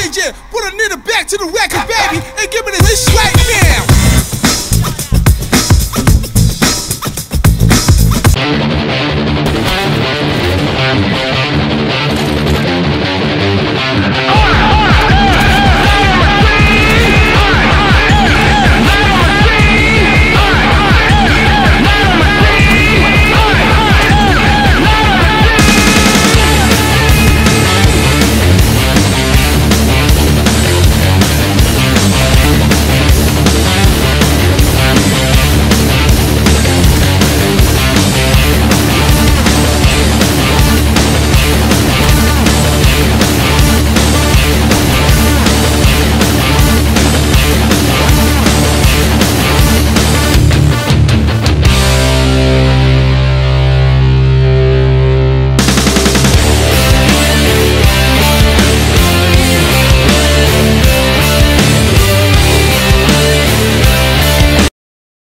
DJ, put a nigga back to the record, baby, and give me this right now.